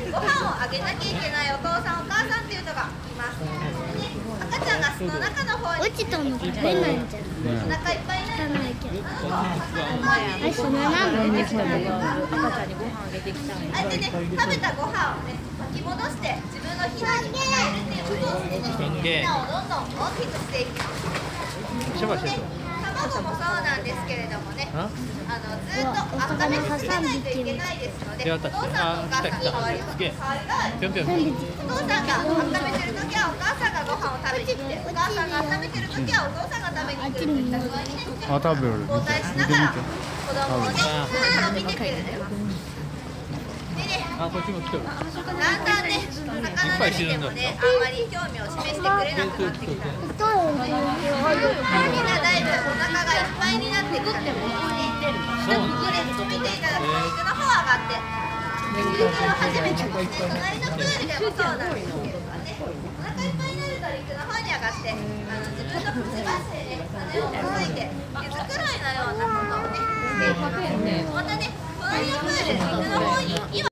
ご飯をあげなきゃいけないお父さんお母さんっていうのがいます。赤ちゃんが巣の中の方に落ちたの食べないんじゃん。 お腹いっぱいになる。 汚いけど。 あ、 そのなんで赤ちゃんにご飯あげてきたんや。 あれでね、食べたご飯をね、巻き戻して自分のひなに変えるっていうことをしてね、ひなをどんどん大きくしていきます。卵もそうなんですけれどもね、ずっと温め続けないといけないですので、お父さんとお母さんの代わりの代わりがある。お父さんが温めてるときはお母さんがご飯を食べに来て、お母さんが温めてるときはお父さんが食べに来るといった具合にね、交代しながら子供をね、見てくれてます。でね、 あ、こっちも来てる。 だんだんね、魚で見てもね、あんまり興味を示してくれなくなってきた。みんなだいぶお腹がいっぱいになってくる。で、見ていただくと陸の方上がって、陸を始めてますね。隣のプールでもそうなんですけどね、お腹いっぱいになると陸の方に上がって、自分のくちばしでね、羽をほどいて、毛づくろいのようなことをね、していきます。またね、